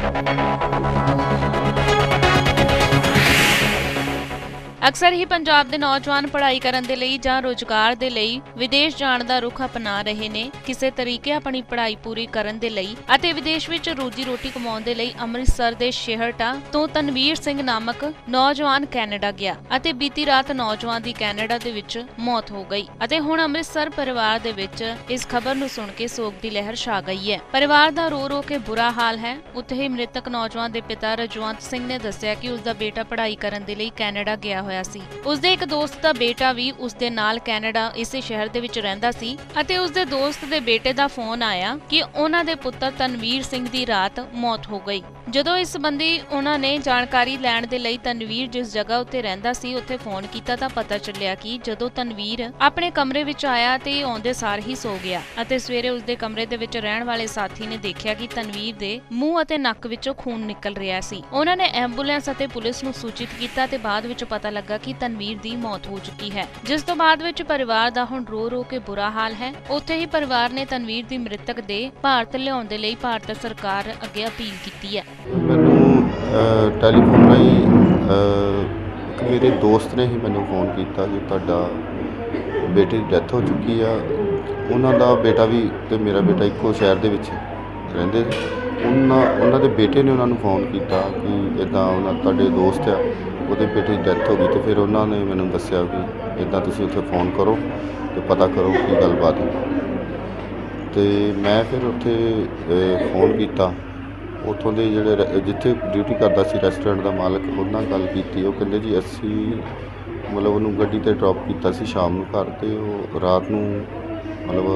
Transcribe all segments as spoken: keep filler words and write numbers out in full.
अक्सर ही पंजाब के नौजवान पढ़ाई करन दे लई जां रोजगार दे लई विदेश जाण दा रुख अपना रहे ने। किसे तरीके अपनी पढ़ाई पूरी करन दे लई अते विदेश विच रोजी रोटी कमाउण दे लई अमृतसर दे शेहरटा तो तनवीर सिंह नामक नौजवान कैनेडा गया अते बीती रात नौजवान दी कैनेडा दे विच मौत हो गई अते हुण अमृतसर परिवार दे विच इस खबर नूं सुण के सोग दी लहर छा गई है। परिवार दा रो रो के बुरा हाल है। उत्थे ही मृतक नौजवान दे पिता रजवंत सिंह ने दस्सिया कि उसदा बेटा पढ़ाई करन दे लई कैनेडा गया होया सी। उसदे एक दोस्त दा बेटा भी उसदे नाल कैनेडा इसे शहर दे विच रहिंदा सी अते उसदे दोस्त दे बेटे दा फोन आया कि उन्हां दे पुत्तर तनवीर सिंह दी रात मौत हो गई। जदों इस संबंधी उन्हां ने जानकारी लैण दे लई तनवीर जिस जगह उत्ते रहिंदा सी उत्थे फोन कीता तां पता चलिया कि जदों तनवीर अपने कमरे विच आया ते आउंदे सार ही सो गया अते सवेरे उसदे कमरे दे विच रहण वाले साथी ने देखिया कि तनवीर दे मूंह अते नक विचों खून निकल रिहा सी। उन्हां ने एंबूलेंस अते पुलिस नूं सूचित कीता ते बाद विच पता लगा कि तनवीर दी मौत हो चुकी है, जिस तो बाद विच परिवार दा हुण रो रो के बुरा हाल है। उत्थे ही परिवार ने तनवीर दी मृतक दे भारत लिआउण दे लई भारत सरकार अगे अपील कीती है। मैनूं टैलीफोन राहीं मेरे दोस्त ने ही मैनूं फोन कीता कि तुहाडा बेटे की डैथ हो चुकी है। उन्हां दा बेटा भी ते मेरा बेटा इक्को शहर दे विच रहिंदे। उन्हां उन्हां दे बेटे ने उन्हां नूं फोन कीता कि इदां उन्हां तुहाडे दोस्त आ ਉਹਦੇ बेटे की डैथ हो गई। तो फिर उन्होंने मैंने दसिया कि इदा तुसीं उत्थे फोन करो तो पता करो की गलबात है। तो मैं फिर उत्थे फोन किया उत्थों के जोड़े जिथे ड्यूटी करता सी रेस्टोरेंट का मालक उन्होंने गल की। वो कहते जी असी मतलब उन्होंने गड्डी ते ड्रॉप किया सी शाम को घर तो वो रात को मतलब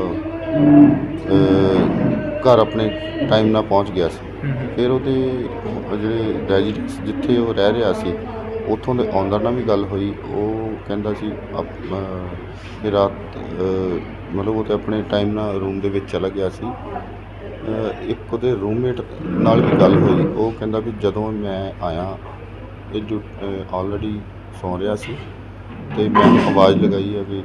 घर अपने टाइम ना पहुँच गया सी। फिर वो जोड़े रेजिडेंस जिथे वो रह रहा सी उत्थों के ऑनर नाल भी गल हुई। वो कहता सी रात मतलब वो तो अपने टाइम ना रूम के विच चला गया सी। एक वो रूममेट नाल भी गल हुई। वो कहता भी जदों मैं आया ये ऑलरेडी सौ रहा सी ते मैं आवाज़ लगाई है भी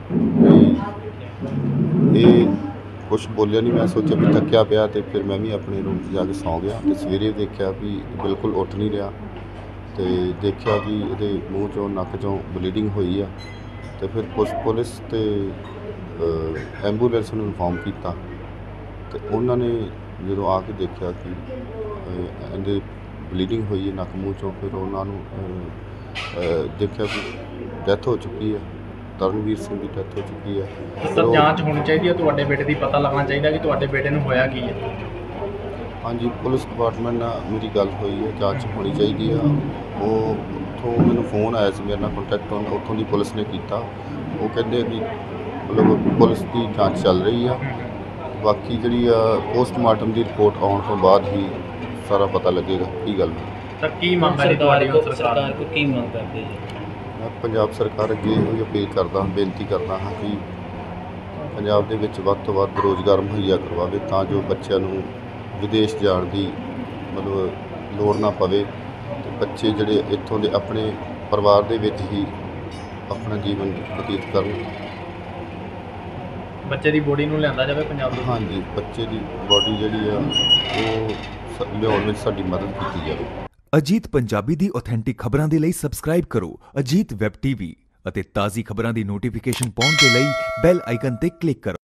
ये कुछ बोलिया नहीं। मैं सोचा भी थक्या पिया तो फिर मैं भी अपने रूम से जाके सौ गया। तो सवेरे देखा भी बिल्कुल उठ नहीं रहा। तो देखा कि ये मूँह चों नक चों ब्लीडिंग हुई है। तो फिर पुलिस पुलिस ते एंबूलेंस नूं इन्फॉर्म किया। तो उन्होंने जो आके देखा कि इहदे ब्लीडिंग हुई है नक मूँह चों। फिर उन्होंने देखा कि डैथ हो चुकी है, तरणवीर सिंह की डैथ हो चुकी है। सर जांच होनी चाहिए, तुहाडे बेटे की पता लगना चाहिए कि तुहाडे बेटे नूं होया की है। हाँ जी, पुलिस डिपार्टमेंट नाल मेरी गल हुई है, जांच होनी चाहिए। वो उतों मैंने फोन आया से मेरे नाल कॉन्टैक्ट उतों की पुलिस ने किया। वो कहते कि मतलब पुलिस की जांच चल रही है। बाकी जी पोस्टमार्टम की रिपोर्ट आने तो बाद ही सारा पता लगेगा की गल है। सर की मंग है तुहाडी सरकार को की मंग करदे जी? मैं पंजाब सरकार अगे ये अपील करदा बेनती करदा हाँ कि पंजाब दे विच वध तो वध रोज़गार मुहैया करवावे तां जो बच्चों नूं विदेश जाण दी मतलब लोड़ ना पवे। तो बच्चे जिहड़े इत्थों दे अपने परिवार दे विच ही अपना जीवन बतीत करन। बच्चे की बॉडी नूं लिआंदा जावे पंजाब दे। हाँ जी, बच्चे की बॉडी जिहड़ी आ वो लिआउण विच साडी मदद कीती जावे। अजीत पंजाबी दी ऑथेंटिक खबरां दे लई सबसक्राइब करो अजीत वैब टीवी ਅਤੇ ਤਾਜ਼ੀ ਖਬਰਾਂ ਦੀ ਨੋਟੀਫਿਕੇਸ਼ਨ ਪਾਉਣ ਦੇ ਲਈ ਬੈਲ ਆਈਕਨ ਤੇ ਕਲਿੱਕ ਕਰੋ।